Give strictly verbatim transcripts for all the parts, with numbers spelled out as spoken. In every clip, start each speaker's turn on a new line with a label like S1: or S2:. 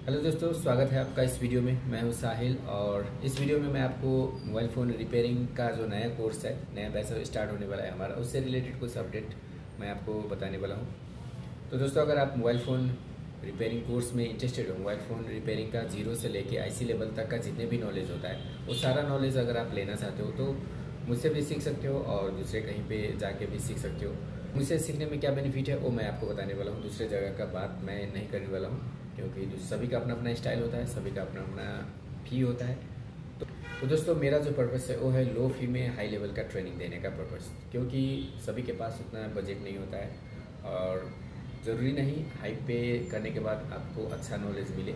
S1: Hello दोस्तों, स्वागत है आपका इस वीडियो में। मैं हूं साहिल और इस वीडियो में मैं आपको मोबाइल फ़ोन रिपेयरिंग का जो नया कोर्स है, नया बैच स्टार्ट होने वाला है हमारा, उससे रिलेटेड कुछ अपडेट मैं आपको बताने वाला हूं। तो दोस्तों, अगर आप मोबाइल फ़ोन रिपेयरिंग कोर्स में इंटरेस्टेड हो, मोबाइल फ़ोन रिपेयरिंग का जीरो से लेके आईसी लेवल तक का जितने भी नॉलेज होता है, वो सारा नॉलेज अगर आप लेना चाहते हो तो मुझसे भी सीख सकते हो और दूसरे कहीं पर जाके भी सीख सकते हो। मुझसे सीखने में क्या बेनिफिट है वो मैं आपको बताने वाला हूँ। दूसरे जगह का बात मैं नहीं करने वाला हूँ, क्योंकि सभी का अपना अपना स्टाइल होता है, सभी का अपना अपना फी होता है। तो, तो दोस्तों, मेरा जो पर्पस है वो है लो फी में हाई लेवल का ट्रेनिंग देने का पर्पस, क्योंकि सभी के पास उतना बजट नहीं होता है और ज़रूरी नहीं हाई पे करने के बाद आपको अच्छा नॉलेज मिले।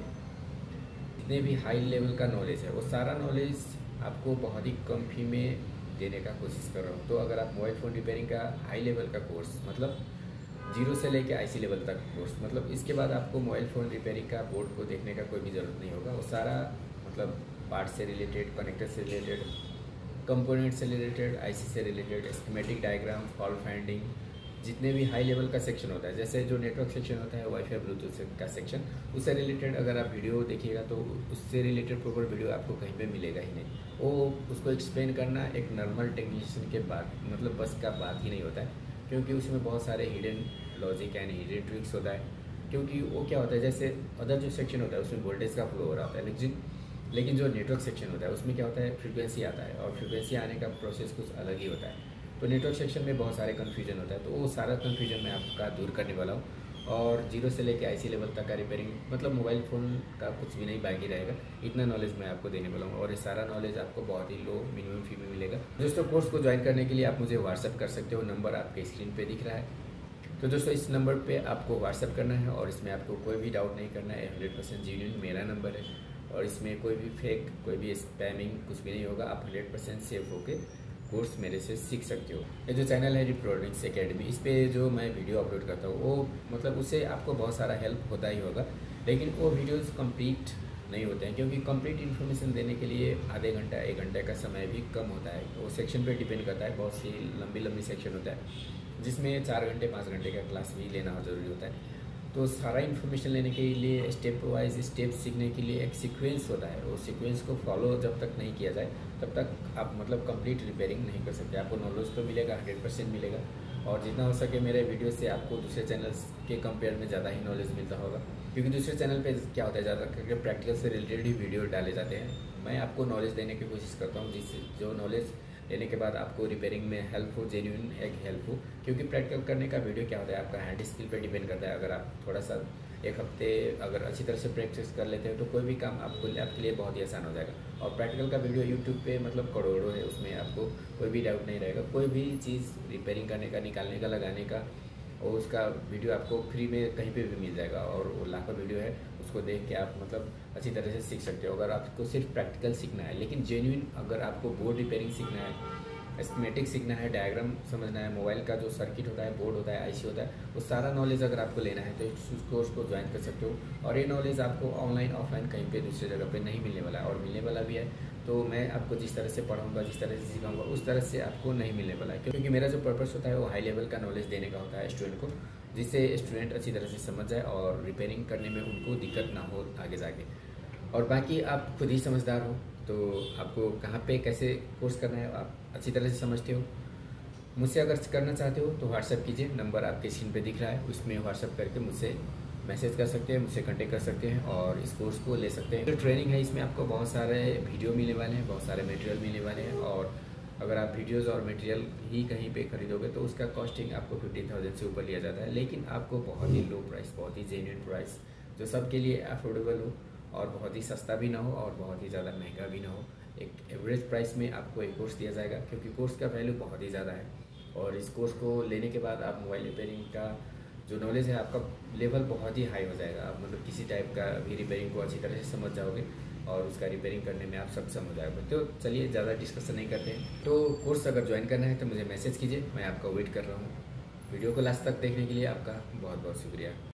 S1: जितने भी हाई लेवल का नॉलेज है वो सारा नॉलेज आपको बहुत ही कम फी में देने का कोशिश कर रहा हूँ। तो अगर आप मोबाइल फ़ोन रिपेयरिंग का हाई लेवल का कोर्स, मतलब जीरो से लेके आईसी लेवल तक कोर्स, मतलब इसके बाद आपको मोबाइल फ़ोन रिपेयरिंग का बोर्ड को देखने का कोई भी ज़रूरत नहीं होगा। वो सारा मतलब पार्ट से रिलेटेड, कनेक्टर से रिलेटेड, कंपोनेंट से रिलेटेड, आईसी से related, schematic diagram, fault finding, जितने भी हाई लेवल का सेक्शन होता है, जैसे जो नेटवर्क सेक्शन होता है, वाईफाई ब्लूटूथ का सेक्शन, उससे रिलेटेड अगर आप वीडियो देखिएगा तो उससे रिलेटेड प्रॉपर वीडियो आपको कहीं पे मिलेगा ही नहीं। वो उसको एक्सप्लेन करना एक नॉर्मल टेक्नीशियन के बाद मतलब बस का बात ही नहीं होता है, क्योंकि उसमें बहुत सारे hidden logic and hidden tricks होता है। क्योंकि वो क्या होता है, जैसे अदर जो सेक्शन होता है उसमें वोल्टेज का फ्लो हो रहा होता है, लेकिन लेकिन जो नेटवर्क सेक्शन होता है उसमें क्या होता है, फ्रीक्वेंसी आता है और फ्रीक्वेंसी आने का प्रोसेस कुछ अलग ही होता है। तो नेटवर्क सेक्शन में बहुत सारे कन्फ्यूजन होता है, तो वो सारा कन्फ्यूजन मैं आपका दूर करने वाला हूँ। और जीरो से लेके आईसी लेवल तक का रिपेयरिंग, मतलब मोबाइल फ़ोन का कुछ भी नहीं बाकी रहेगा, इतना नॉलेज मैं आपको देने वाला हूँ और ये सारा नॉलेज आपको बहुत ही लो मिनिमम फी में मिलेगा। दोस्तों, कोर्स को ज्वाइन करने के लिए आप मुझे व्हाट्सअप कर सकते हो, नंबर आपके स्क्रीन पे दिख रहा है। तो दोस्तों, इस नंबर पे आपको व्हाट्सअप करना है और इसमें आपको कोई भी डाउट नहीं करना है। हंड्रेड परसेंट जेन्युइन मेरा नंबर है और इसमें कोई भी फेक, कोई भी स्पैमिंग कुछ भी नहीं होगा। आप हंड्रेड परसेंट सेफ होके कोर्स मेरे से सीख सकते हो। ये जो चैनल है रिप्रोडिक्स एकेडमी, इस पे जो मैं वीडियो अपलोड करता हूँ वो मतलब उससे आपको बहुत सारा हेल्प होता ही होगा, लेकिन वो वीडियोस कंप्लीट नहीं होते हैं, क्योंकि कंप्लीट इन्फॉर्मेशन देने के लिए आधे घंटा एक घंटे का समय भी कम होता है। वो सेक्शन पे डिपेंड करता है, बहुत सी लंबी लंबी सेक्शन होता है जिसमें चार घंटे पाँच घंटे का क्लास भी लेना ज़रूरी होता है। तो सारा इन्फॉर्मेशन लेने के लिए स्टेप वाइज स्टेप सीखने के लिए एक सीक्वेंस होता है। वो सीक्वेंस को फॉलो जब तक नहीं किया जाए तब तक आप मतलब कंप्लीट रिपेयरिंग नहीं कर सकते। आपको नॉलेज तो मिलेगा, हंड्रेड परसेंट मिलेगा, और जितना हो सके मेरे वीडियो से आपको दूसरे चैनल्स के कंपेयर में ज़्यादा ही नॉलेज मिलता होगा, क्योंकि दूसरे चैनल पे क्या होता है, ज़्यादा करके प्रैक्टिकल से रिलेटेड ही वीडियो डाले जाते हैं। मैं आपको नॉलेज देने की कोशिश करता हूँ जिससे जो नॉलेज लेने के बाद आपको रिपेयरिंग में हेल्प हो, जेन्युइन एक हेल्प हो। क्योंकि प्रैक्टिकल करने का वीडियो क्या होता है, आपका हैंड स्किल पे डिपेंड करता है। अगर आप थोड़ा सा एक हफ्ते अगर अच्छी तरह से प्रैक्टिस कर लेते हैं तो कोई भी काम आपको आपके लिए बहुत ही आसान हो जाएगा। और प्रैक्टिकल का वीडियो यूट्यूब पे मतलब करोड़ों है, उसमें आपको कोई भी डाउट नहीं रहेगा। कोई भी चीज़ रिपेयरिंग करने का, निकालने का, लगाने का, और उसका वीडियो आपको फ्री में कहीं पे भी मिल जाएगा। और वो लाखों वीडियो है, उसको देख के आप मतलब अच्छी तरह से सीख सकते हो। अगर आपको सिर्फ प्रैक्टिकल सीखना है, लेकिन जेन्युइन अगर आपको बोर्ड रिपेयरिंग सीखना है, एस्कीमेटिक सीखना है, डायग्राम समझना है, मोबाइल का जो सर्किट होता है, बोर्ड होता है, आईसी होता है, वो सारा नॉलेज अगर आपको लेना है तो इस कोर्स को ज्वाइन कर सकते हो। और ये नॉलेज आपको ऑनलाइन ऑफलाइन कहीं पे दूसरी जगह पे नहीं मिलने वाला है, और मिलने वाला भी है तो मैं आपको जिस तरह से पढ़ाऊंगा, जिस तरह से सिखाऊंगा, उस तरह से आपको नहीं मिलने वाला है। क्योंकि मेरा जो पर्पस होता है वो हाई लेवल का नॉलेज देने का होता है स्टूडेंट को, जिससे स्टूडेंट अच्छी तरह से समझ जाए और रिपेयरिंग करने में उनको दिक्कत ना हो आगे जाके। और बाकी आप खुद ही समझदार हो, तो आपको कहाँ पे कैसे कोर्स करना है आप अच्छी तरह से समझते हो। मुझसे अगर करना चाहते हो तो व्हाट्सएप कीजिए, नंबर आपके स्क्रीन पे दिख रहा है, उसमें व्हाट्सएप करके मुझसे मैसेज कर सकते हैं, मुझसे कांटेक्ट कर सकते हैं और इस कोर्स को ले सकते हैं। जो ट्रेनिंग है इसमें आपको बहुत सारे वीडियो मिलने वाले हैं, बहुत सारे मटेरियल मिलने वाले हैं। और अगर आप वीडियोज़ और मटेरियल ही कहीं पे खरीदोगे तो उसका कॉस्टिंग आपको फिफ्टी थाउजेंड से ऊपर लिया जाता है, लेकिन आपको बहुत ही लो प्राइस, बहुत ही जेन्युइन प्राइस, जो सबके लिए अफोर्डेबल हो और बहुत ही सस्ता भी ना हो और बहुत ही ज़्यादा महंगा भी ना हो, एक एवरेज प्राइस में आपको एक कोर्स दिया जाएगा। क्योंकि कोर्स का वैल्यू बहुत ही ज़्यादा है और इस कोर्स को लेने के बाद आप मोबाइल रिपेयरिंग का जो नॉलेज है आपका लेवल बहुत ही हाई हो जाएगा। आप मतलब किसी टाइप का भी रिपेयरिंग को अच्छी तरह से समझ जाओगे और उसका रिपेयरिंग करने में आप सक्षम हो जाओगे। तो चलिए ज़्यादा डिस्कशन नहीं करते हैं। तो कोर्स अगर ज्वाइन करना है तो मुझे मैसेज कीजिए, मैं आपका वेट कर रहा हूँ। वीडियो को लास्ट तक देखने के लिए आपका बहुत बहुत शुक्रिया।